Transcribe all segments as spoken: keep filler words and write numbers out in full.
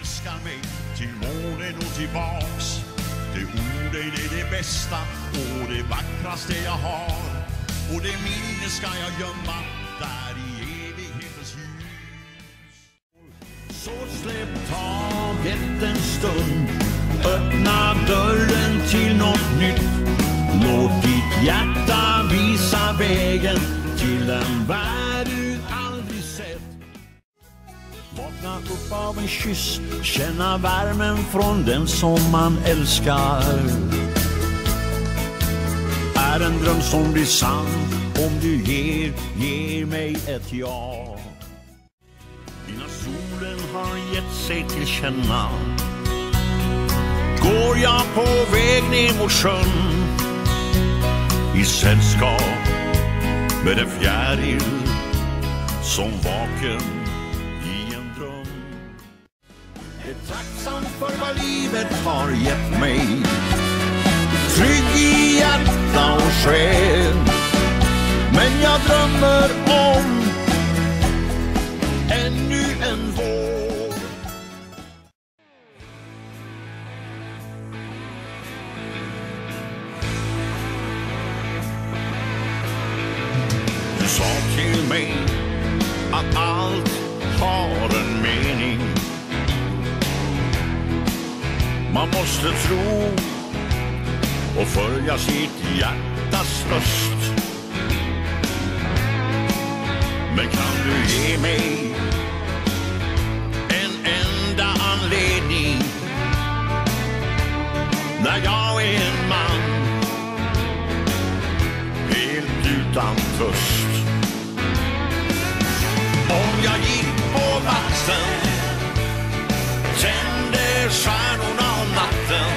älskar mig till månen och tillbaks. Det orden är det bästa och det vackraste jag har. Och det minne ska jag gömma där i evighetens ljus. Så släpp taget en stund, öppna dörren till något nytt. Låt ditt hjärta visa vägen till en värld du aldrig sett. Vakna upp av en kyss, känna värmen från den som man älskar. Är en dröm som blir sann om du ger, ger mig ett ja. Innan solen har gett sig till känna går jag på väg ner mot sjön i sällskap med en fjäril som vaken i en dröm. Är tacksam för vad livet har gett mig, trygg i hjärta och själ. Men jag drömmer om ännu en vår. Du sa till mig att allt har en mening. Man måste tro och följa sitt hjärtas röst. Men kan du ge mig en enda anledning när jag är en man helt utan tröst? Om jag gick på vatten, tände stjärnorna om natten,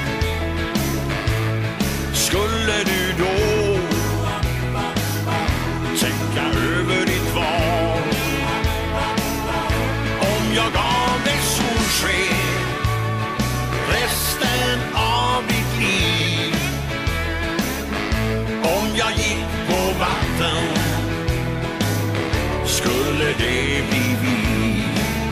skulle du då tänka över ditt val? Om jag gav dig solsken resten av ditt liv, om jag gick på vatten, skulle det bli vi?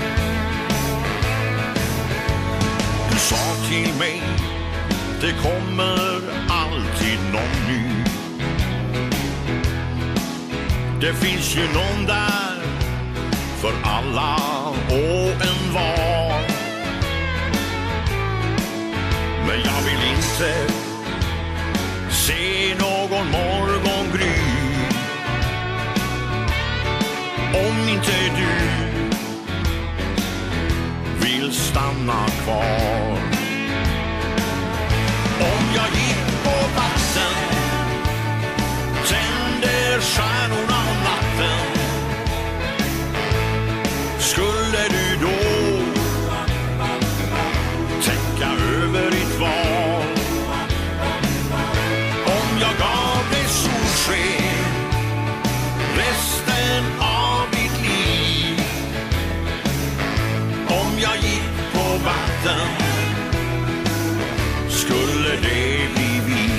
Du sa till mig, det kommer alltid någon ny. Det finns ju någon där för alla och en var. Men jag vill inte se någon morgongry om inte du vill stanna kvar. Om jag gick på vatten, tände stjärnorna om natten, skulle du då tänka över ditt val? Om jag gav dig solsken resten av ditt liv, om jag gick på vatten, skulle det bli vi?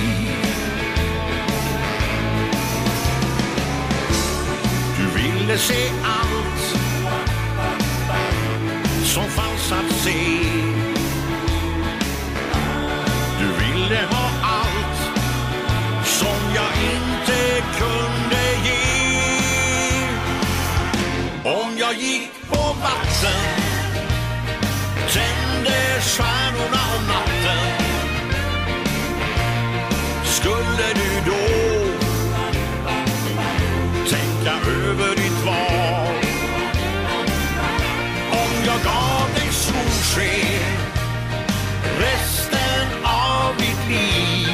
Du ville se allt som fanns att se. Du ville ha allt som jag inte kunde ge. Om jag gick på vatten, tände stjärnorna om natten, skulle du då tänka över ditt val? Om jag gav dig solsken resten av ditt liv,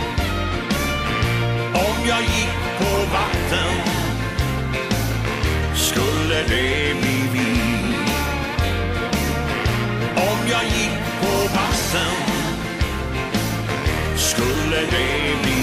om jag gick på vatten, skulle det bli vi? Om jag gick på vatten, skulle det bli